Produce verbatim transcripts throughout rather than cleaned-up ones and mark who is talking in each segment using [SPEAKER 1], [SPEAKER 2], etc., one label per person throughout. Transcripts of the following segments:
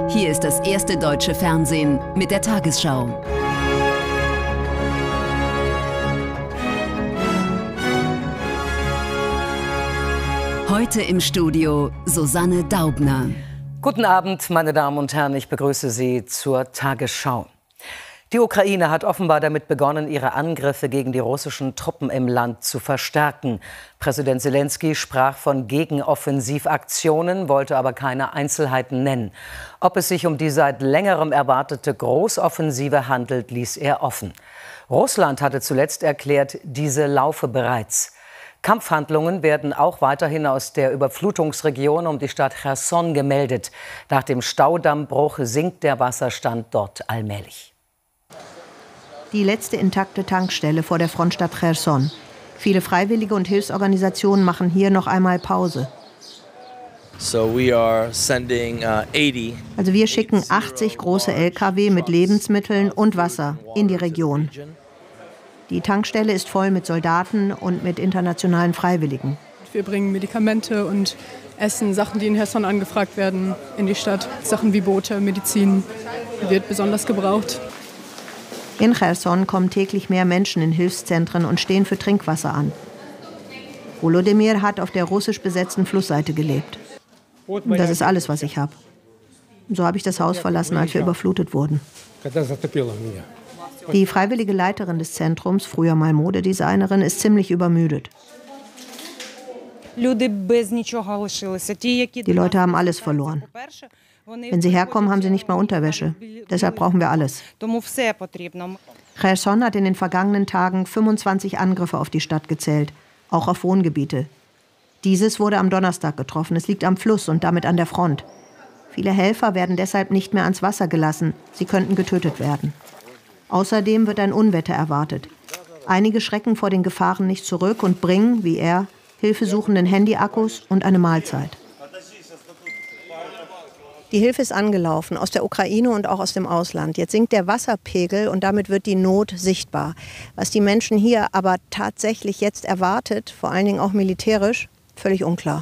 [SPEAKER 1] Hier ist das erste deutsche Fernsehen mit der Tagesschau. Heute im Studio Susanne Daubner.
[SPEAKER 2] Guten Abend, meine Damen und Herren, ich begrüße Sie zur Tagesschau. Die Ukraine hat offenbar damit begonnen, ihre Angriffe gegen die russischen Truppen im Land zu verstärken. Präsident Selenskyj sprach von Gegenoffensivaktionen, wollte aber keine Einzelheiten nennen. Ob es sich um die seit längerem erwartete Großoffensive handelt, ließ er offen. Russland hatte zuletzt erklärt, diese laufe bereits. Kampfhandlungen werden auch weiterhin aus der Überflutungsregion um die Stadt Cherson gemeldet. Nach dem Staudammbruch sinkt der Wasserstand dort allmählich.
[SPEAKER 3] Die letzte intakte Tankstelle vor der Frontstadt Cherson. Viele Freiwillige und Hilfsorganisationen machen hier noch einmal Pause.
[SPEAKER 4] So we are sending, uh, eighty.
[SPEAKER 3] Also wir schicken achtzig große L K W mit Lebensmitteln und Wasser in die Region. Die Tankstelle ist voll mit Soldaten und mit internationalen Freiwilligen.
[SPEAKER 5] Wir bringen Medikamente und Essen, Sachen, die in Cherson angefragt werden, in die Stadt. Sachen wie Boote, Medizin wird besonders gebraucht.
[SPEAKER 3] In Cherson kommen täglich mehr Menschen in Hilfszentren und stehen für Trinkwasser an. Volodymyr hat auf der russisch besetzten Flussseite gelebt. Das ist alles, was ich habe. So habe ich das Haus verlassen, als wir überflutet wurden. Die freiwillige Leiterin des Zentrums, früher mal Modedesignerin, ist ziemlich übermüdet. Die Leute haben alles verloren. Wenn sie herkommen, haben sie nicht mal Unterwäsche. Deshalb brauchen wir alles. Cherson hat in den vergangenen Tagen fünfundzwanzig Angriffe auf die Stadt gezählt, auch auf Wohngebiete. Dieses wurde am Donnerstag getroffen. Es liegt am Fluss und damit an der Front. Viele Helfer werden deshalb nicht mehr ans Wasser gelassen. Sie könnten getötet werden. Außerdem wird ein Unwetter erwartet. Einige schrecken vor den Gefahren nicht zurück und bringen, wie er, hilfesuchenden Handyakkus und eine Mahlzeit. Die Hilfe ist angelaufen, aus der Ukraine und auch aus dem Ausland. Jetzt sinkt der Wasserpegel und damit wird die Not sichtbar. Was die Menschen hier aber tatsächlich jetzt erwartet, vor allen Dingen auch militärisch, völlig unklar.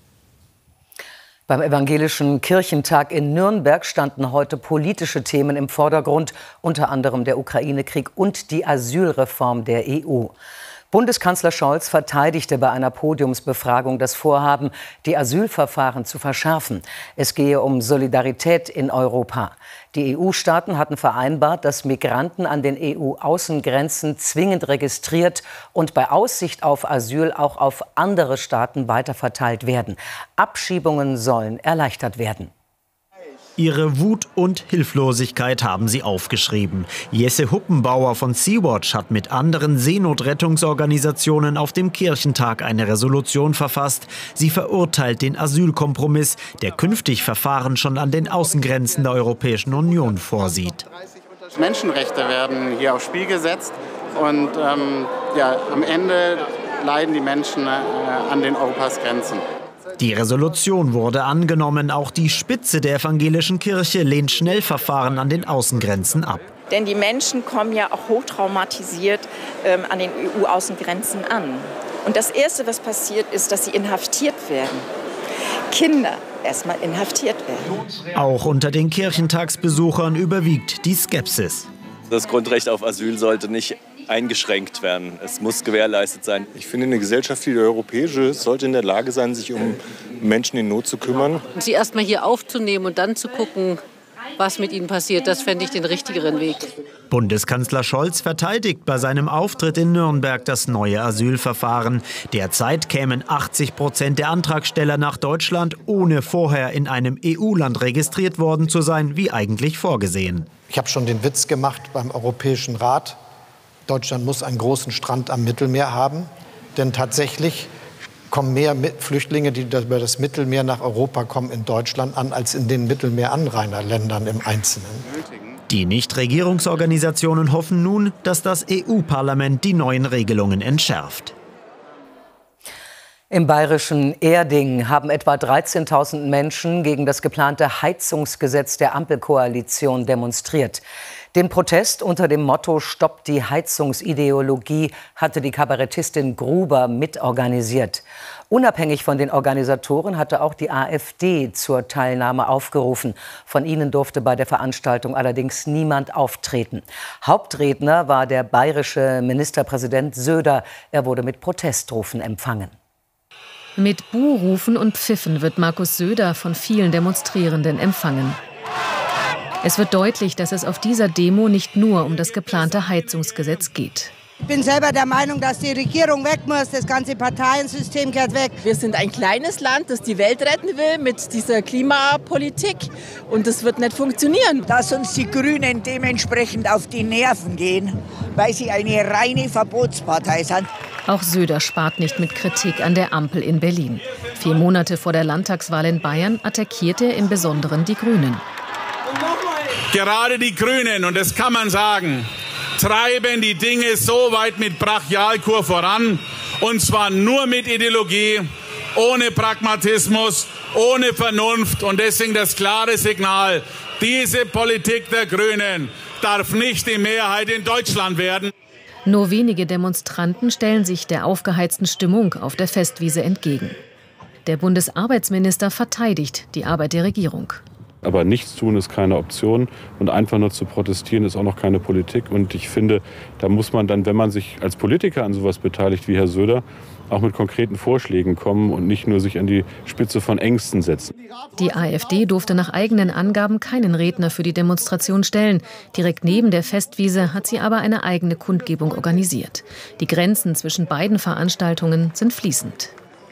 [SPEAKER 2] Beim Evangelischen Kirchentag in Nürnberg standen heute politische Themen im Vordergrund, unter anderem der Ukraine-Krieg und die Asylreform der E U. Bundeskanzler Scholz verteidigte bei einer Podiumsbefragung das Vorhaben, die Asylverfahren zu verschärfen. Es gehe um Solidarität in Europa. Die E U-Staaten hatten vereinbart, dass Migranten an den E U-Außengrenzen zwingend registriert und bei Aussicht auf Asyl auch auf andere Staaten weiterverteilt werden. Abschiebungen sollen erleichtert werden.
[SPEAKER 6] Ihre Wut und Hilflosigkeit haben sie aufgeschrieben. Jesse Huppenbauer von Sea-Watch hat mit anderen Seenotrettungsorganisationen auf dem Kirchentag eine Resolution verfasst. Sie verurteilt den Asylkompromiss, der künftig Verfahren schon an den Außengrenzen der Europäischen Union vorsieht.
[SPEAKER 7] Menschenrechte werden hier aufs Spiel gesetzt und ähm, ja, am Ende leiden die Menschen äh, an den Europas Grenzen.
[SPEAKER 6] Die Resolution wurde angenommen. Auch die Spitze der evangelischen Kirche lehnt Schnellverfahren an den Außengrenzen ab.
[SPEAKER 8] Denn die Menschen kommen ja auch hochtraumatisiert ähm, an den E U-Außengrenzen an. Und das Erste, was passiert, ist, dass sie inhaftiert werden. Kinder erstmal inhaftiert werden.
[SPEAKER 6] Auch unter den Kirchentagsbesuchern überwiegt die Skepsis.
[SPEAKER 9] Das Grundrecht auf Asyl sollte nicht eingeschränkt werden. Es muss gewährleistet sein.
[SPEAKER 10] Ich finde, eine Gesellschaft wie die europäische sollte in der Lage sein, sich um Menschen in Not zu kümmern.
[SPEAKER 11] Sie erst mal hier aufzunehmen und dann zu gucken, was mit ihnen passiert, das fände ich den richtigeren Weg.
[SPEAKER 6] Bundeskanzler Scholz verteidigt bei seinem Auftritt in Nürnberg das neue Asylverfahren. Derzeit kämen achtzig Prozent der Antragsteller nach Deutschland, ohne vorher in einem E U-Land registriert worden zu sein, wie eigentlich vorgesehen.
[SPEAKER 12] Ich habe schon den Witz gemacht beim Europäischen Rat. Deutschland muss einen großen Strand am Mittelmeer haben, denn tatsächlich kommen mehr Flüchtlinge, die über das Mittelmeer nach Europa kommen, in Deutschland an, als in den Mittelmeeranrainerländern im Einzelnen.
[SPEAKER 6] Die Nichtregierungsorganisationen hoffen nun, dass das E U-Parlament die neuen Regelungen entschärft.
[SPEAKER 2] Im bayerischen Erding haben etwa dreizehntausend Menschen gegen das geplante Heizungsgesetz der Ampelkoalition demonstriert. Den Protest unter dem Motto »Stoppt die Heizungsideologie« hatte die Kabarettistin Gruber mitorganisiert. Unabhängig von den Organisatoren hatte auch die AfD zur Teilnahme aufgerufen. Von ihnen durfte bei der Veranstaltung allerdings niemand auftreten. Hauptredner war der bayerische Ministerpräsident Söder. Er wurde mit Protestrufen empfangen.
[SPEAKER 13] Mit Buhrufen und Pfiffen wird Markus Söder von vielen Demonstrierenden empfangen. Es wird deutlich, dass es auf dieser Demo nicht nur um das geplante Heizungsgesetz geht.
[SPEAKER 14] Ich bin selber der Meinung, dass die Regierung weg muss, das ganze Parteiensystem gehört weg.
[SPEAKER 15] Wir sind ein kleines Land, das die Welt retten will mit dieser Klimapolitik und das wird nicht funktionieren.
[SPEAKER 16] Dass uns die Grünen dementsprechend auf die Nerven gehen, weil sie eine reine Verbotspartei sind.
[SPEAKER 13] Auch Söder spart nicht mit Kritik an der Ampel in Berlin. Vier Monate vor der Landtagswahl in Bayern attackiert er im Besonderen die Grünen.
[SPEAKER 17] Gerade die Grünen, und das kann man sagen, treiben die Dinge so weit mit Brachialkur voran, und zwar nur mit Ideologie, ohne Pragmatismus, ohne Vernunft. Und deswegen das klare Signal, diese Politik der Grünen darf nicht die Mehrheit in Deutschland werden.
[SPEAKER 13] Nur wenige Demonstranten stellen sich der aufgeheizten Stimmung auf der Festwiese entgegen. Der Bundesarbeitsminister verteidigt die Arbeit der Regierung.
[SPEAKER 18] Aber nichts tun ist keine Option und einfach nur zu protestieren ist auch noch keine Politik. Und ich finde, da muss man dann, wenn man sich als Politiker an sowas beteiligt wie Herr Söder, auch mit konkreten Vorschlägen kommen und nicht nur sich an die Spitze von Ängsten setzen.
[SPEAKER 13] Die AfD durfte nach eigenen Angaben keinen Redner für die Demonstration stellen. Direkt neben der Festwiese hat sie aber eine eigene Kundgebung organisiert. Die Grenzen zwischen beiden Veranstaltungen sind fließend.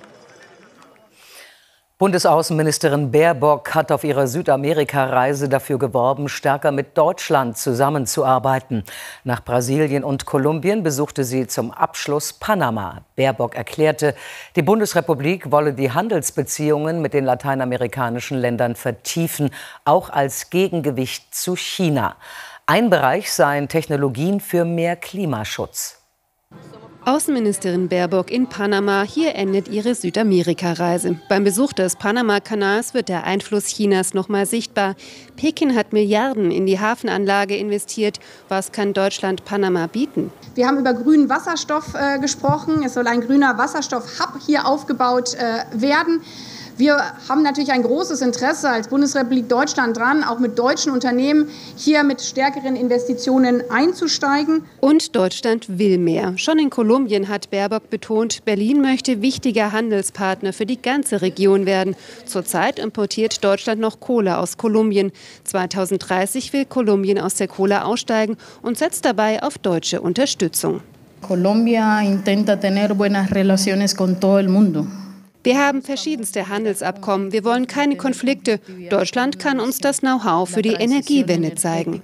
[SPEAKER 2] Bundesaußenministerin Baerbock hat auf ihrer Südamerika-Reise dafür geworben, stärker mit Deutschland zusammenzuarbeiten. Nach Brasilien und Kolumbien besuchte sie zum Abschluss Panama. Baerbock erklärte, die Bundesrepublik wolle die Handelsbeziehungen mit den lateinamerikanischen Ländern vertiefen, auch als Gegengewicht zu China. Ein Bereich seien Technologien für mehr Klimaschutz.
[SPEAKER 19] Außenministerin Baerbock in Panama. Hier endet ihre Südamerika-Reise. Beim Besuch des Panama-Kanals wird der Einfluss Chinas noch mal sichtbar. Peking hat Milliarden in die Hafenanlage investiert. Was kann Deutschland Panama bieten?
[SPEAKER 20] Wir haben über grünen Wasserstoff äh, gesprochen. Es soll ein grüner Wasserstoff-Hub hier aufgebaut äh, werden. Wir haben natürlich ein großes Interesse als Bundesrepublik Deutschland dran, auch mit deutschen Unternehmen hier mit stärkeren Investitionen einzusteigen.
[SPEAKER 19] Und Deutschland will mehr. Schon in Kolumbien hat Baerbock betont, Berlin möchte wichtiger Handelspartner für die ganze Region werden. Zurzeit importiert Deutschland noch Kohle aus Kolumbien. zweitausenddreißig will Kolumbien aus der Kohle aussteigen und setzt dabei auf deutsche Unterstützung.
[SPEAKER 21] Colombia intenta tener buenas relaciones con todo el mundo.
[SPEAKER 19] Wir haben verschiedenste Handelsabkommen. Wir wollen keine Konflikte. Deutschland kann uns das Know-how für die Energiewende zeigen.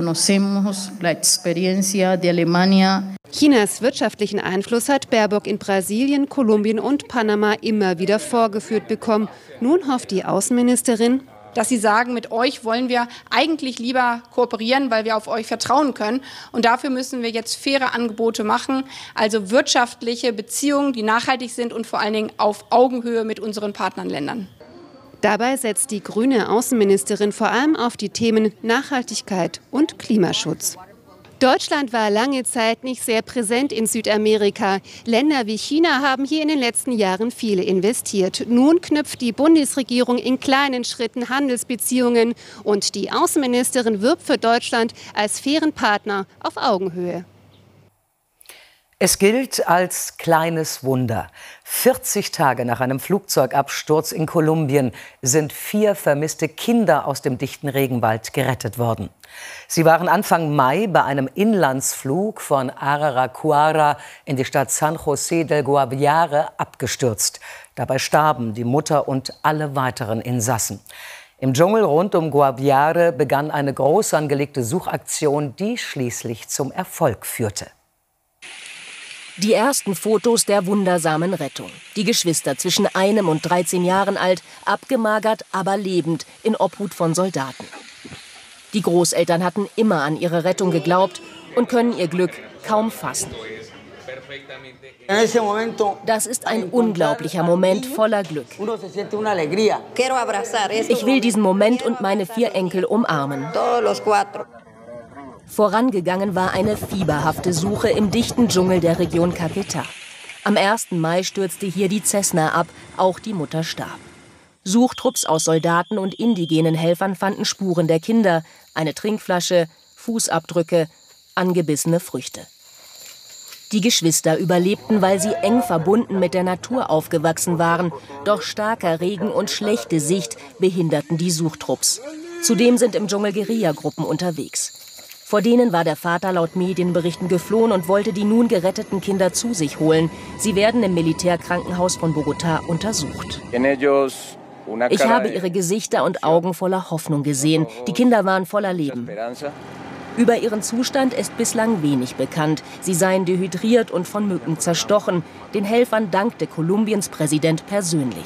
[SPEAKER 19] Chinas wirtschaftlichen Einfluss hat Baerbock in Brasilien, Kolumbien und Panama immer wieder vorgeführt bekommen. Nun hofft die Außenministerin,
[SPEAKER 20] dass sie sagen, mit euch wollen wir eigentlich lieber kooperieren, weil wir auf euch vertrauen können. Und dafür müssen wir jetzt faire Angebote machen, also wirtschaftliche Beziehungen, die nachhaltig sind und vor allen Dingen auf Augenhöhe mit unseren Partnerländern.
[SPEAKER 19] Dabei setzt die grüne Außenministerin vor allem auf die Themen Nachhaltigkeit und Klimaschutz. Deutschland war lange Zeit nicht sehr präsent in Südamerika. Länder wie China haben hier in den letzten Jahren viel investiert. Nun knüpft die Bundesregierung in kleinen Schritten Handelsbeziehungen und die Außenministerin wirbt für Deutschland als fairen Partner auf Augenhöhe.
[SPEAKER 2] Es gilt als kleines Wunder. vierzig Tage nach einem Flugzeugabsturz in Kolumbien sind vier vermisste Kinder aus dem dichten Regenwald gerettet worden. Sie waren Anfang Mai bei einem Inlandsflug von Araraquara in die Stadt San José del Guaviare abgestürzt. Dabei starben die Mutter und alle weiteren Insassen. Im Dschungel rund um Guaviare begann eine groß angelegte Suchaktion, die schließlich zum Erfolg führte.
[SPEAKER 22] Die ersten Fotos der wundersamen Rettung. Die Geschwister zwischen einem und dreizehn Jahren alt, abgemagert, aber lebend, in Obhut von Soldaten. Die Großeltern hatten immer an ihre Rettung geglaubt und können ihr Glück kaum fassen. Das ist ein unglaublicher Moment voller Glück. Ich will diesen Moment und meine vier Enkel umarmen. Vorangegangen war eine fieberhafte Suche im dichten Dschungel der Region Caquetá. Am ersten Mai stürzte hier die Cessna ab, auch die Mutter starb. Suchtrupps aus Soldaten und indigenen Helfern fanden Spuren der Kinder, eine Trinkflasche, Fußabdrücke, angebissene Früchte. Die Geschwister überlebten, weil sie eng verbunden mit der Natur aufgewachsen waren. Doch starker Regen und schlechte Sicht behinderten die Suchtrupps. Zudem sind im Dschungel Guerillagruppen unterwegs. Vor denen war der Vater laut Medienberichten geflohen und wollte die nun geretteten Kinder zu sich holen. Sie werden im Militärkrankenhaus von Bogotá untersucht. Ich habe ihre Gesichter und Augen voller Hoffnung gesehen. Die Kinder waren voller Leben. Über ihren Zustand ist bislang wenig bekannt. Sie seien dehydriert und von Mücken zerstochen. Den Helfern dankte Kolumbiens Präsident persönlich.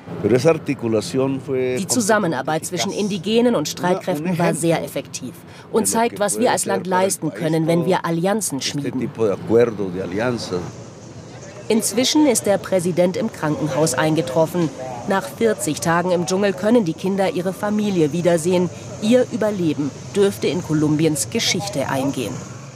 [SPEAKER 22] Die Zusammenarbeit zwischen Indigenen und Streitkräften war sehr effektiv und zeigt, was wir als Land leisten können, wenn wir Allianzen schmieden. Inzwischen ist der Präsident im Krankenhaus eingetroffen. Nach vierzig Tagen im Dschungel können die Kinder ihre Familie wiedersehen. Ihr Überleben dürfte in Kolumbiens Geschichte eingehen.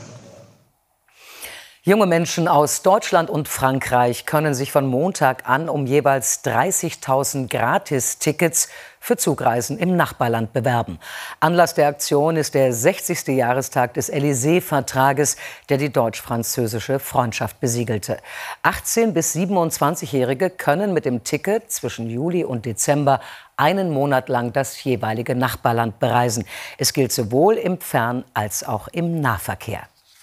[SPEAKER 2] Junge Menschen aus Deutschland und Frankreich können sich von Montag an um jeweils dreißigtausend Gratis-Tickets für Zugreisen im Nachbarland bewerben. Anlass der Aktion ist der sechzigste Jahrestag des Élysée-Vertrages, der die deutsch-französische Freundschaft besiegelte. achtzehn- bis siebenundzwanzigjährige können mit dem Ticket zwischen Juli und Dezember einen Monat lang das jeweilige Nachbarland bereisen. Es gilt sowohl im Fern- als auch im Nahverkehr.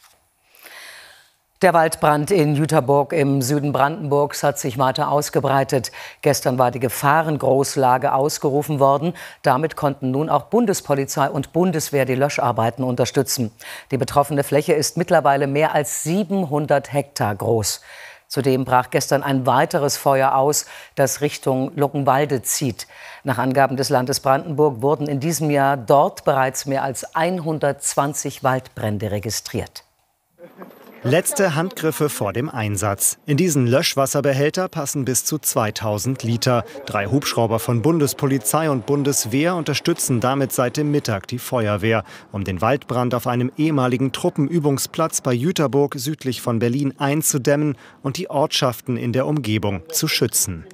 [SPEAKER 2] Der Waldbrand in Jüterbourg im Süden Brandenburgs hat sich weiter ausgebreitet. Gestern war die Gefahrengroßlage ausgerufen worden. Damit konnten nun auch Bundespolizei und Bundeswehr die Löscharbeiten unterstützen. Die betroffene Fläche ist mittlerweile mehr als siebenhundert Hektar groß. Zudem brach gestern ein weiteres Feuer aus, das Richtung Luckenwalde zieht. Nach Angaben des Landes Brandenburg wurden in diesem Jahr dort bereits mehr als hundertzwanzig Waldbrände registriert.
[SPEAKER 1] Letzte Handgriffe vor dem Einsatz. In diesen Löschwasserbehälter passen bis zu zweitausend Liter. Drei Hubschrauber von Bundespolizei und Bundeswehr unterstützen damit seit dem Mittag die Feuerwehr, um den Waldbrand auf einem ehemaligen Truppenübungsplatz bei Jüterbourg südlich von Berlin einzudämmen und die Ortschaften in der Umgebung zu schützen.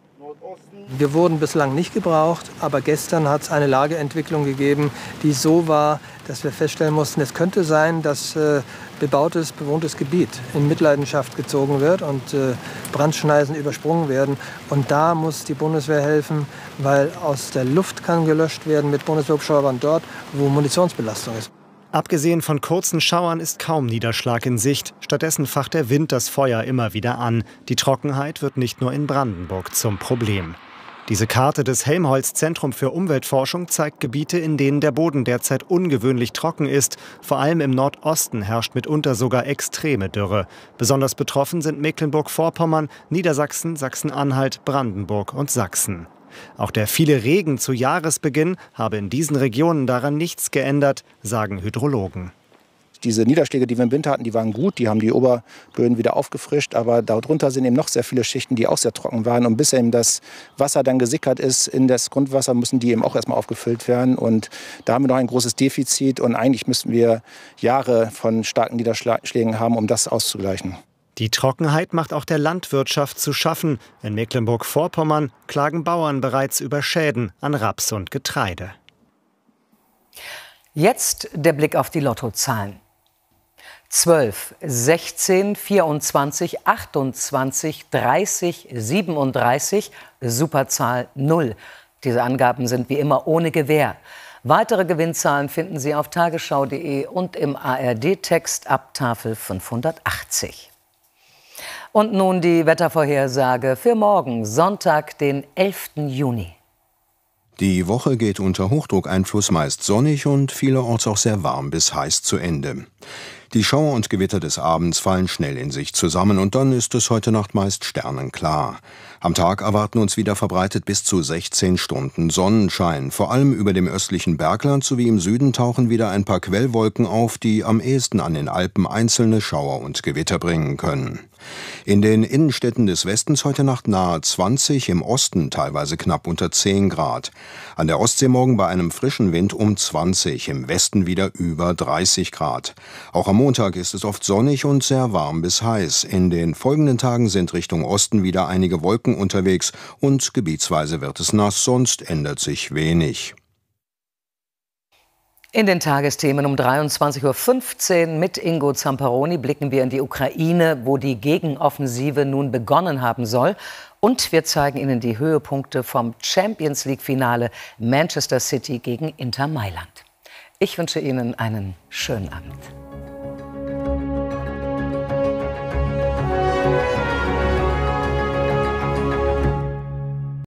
[SPEAKER 4] Wir wurden bislang nicht gebraucht, aber gestern hat es eine Lageentwicklung gegeben, die so war, dass wir feststellen mussten, es könnte sein, dass äh, bebautes, bewohntes Gebiet in Mitleidenschaft gezogen wird und äh, Brandschneisen übersprungen werden. Und da muss die Bundeswehr helfen, weil aus der Luft kann gelöscht werden mit Bundeswehrhubschraubern dort, wo Munitionsbelastung ist.
[SPEAKER 1] Abgesehen von kurzen Schauern ist kaum Niederschlag in Sicht. Stattdessen facht der Wind das Feuer immer wieder an. Die Trockenheit wird nicht nur in Brandenburg zum Problem. Diese Karte des Helmholtz-Zentrum für Umweltforschung zeigt Gebiete, in denen der Boden derzeit ungewöhnlich trocken ist. Vor allem im Nordosten herrscht mitunter sogar extreme Dürre. Besonders betroffen sind Mecklenburg-Vorpommern, Niedersachsen, Sachsen-Anhalt, Brandenburg und Sachsen. Auch der viele Regen zu Jahresbeginn habe in diesen Regionen daran nichts geändert, sagen Hydrologen.
[SPEAKER 23] Diese Niederschläge, die wir im Winter hatten, die waren gut, die haben die Oberböden wieder aufgefrischt, aber darunter sind eben noch sehr viele Schichten, die auch sehr trocken waren. Und bis eben das Wasser dann gesickert ist in das Grundwasser, müssen die eben auch erstmal aufgefüllt werden. Und da haben wir noch ein großes Defizit und eigentlich müssten wir Jahre von starken Niederschlägen haben, um das auszugleichen.
[SPEAKER 1] Die Trockenheit macht auch der Landwirtschaft zu schaffen. In Mecklenburg-Vorpommern klagen Bauern bereits über Schäden an Raps und Getreide.
[SPEAKER 2] Jetzt der Blick auf die Lottozahlen. zwölf, sechzehn, vierundzwanzig, achtundzwanzig, dreißig, siebenunddreißig, Superzahl null. Diese Angaben sind wie immer ohne Gewähr. Weitere Gewinnzahlen finden Sie auf tagesschau punkt de und im A R D-Text ab Tafel fünfhundertachtzig. Und nun die Wettervorhersage für morgen, Sonntag, den elften Juni.
[SPEAKER 24] Die Woche geht unter Hochdruckeinfluss meist sonnig und vielerorts auch sehr warm bis heiß zu Ende. Die Schauer und Gewitter des Abends fallen schnell in sich zusammen und dann ist es heute Nacht meist sternenklar. Am Tag erwarten uns wieder verbreitet bis zu sechzehn Stunden Sonnenschein. Vor allem über dem östlichen Bergland sowie im Süden tauchen wieder ein paar Quellwolken auf, die am ehesten an den Alpen einzelne Schauer und Gewitter bringen können. In den Innenstädten des Westens heute Nacht nahe zwanzig, im Osten teilweise knapp unter zehn Grad. An der Ostsee morgen bei einem frischen Wind um zwanzig, im Westen wieder über dreißig Grad. Auch am Montag ist es oft sonnig und sehr warm bis heiß. In den folgenden Tagen sind Richtung Osten wieder einige Wolken unterwegs und gebietsweise wird es nass, sonst ändert sich wenig.
[SPEAKER 2] In den Tagesthemen um dreiundzwanzig Uhr fünfzehn mit Ingo Zamperoni blicken wir in die Ukraine, wo die Gegenoffensive nun begonnen haben soll. Und wir zeigen Ihnen die Höhepunkte vom Champions-League-Finale Manchester City gegen Inter Mailand. Ich wünsche Ihnen einen schönen Abend.